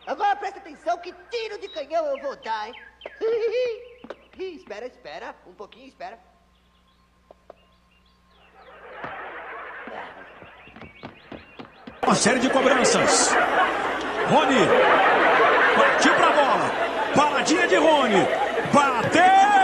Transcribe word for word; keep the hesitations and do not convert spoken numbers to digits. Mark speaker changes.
Speaker 1: Agora presta atenção que tiro de canhão eu vou dar, hein? Espera, espera. Um pouquinho, espera.
Speaker 2: Uma série de cobranças. Rony partiu pra bola. Paradinha de Rony. Bateu!